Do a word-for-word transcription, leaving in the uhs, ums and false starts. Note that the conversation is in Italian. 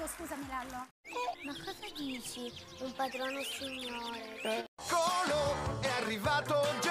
scusami Lallo. Ma cosa dici? Un padrone signore. Eccolo, è arrivato già.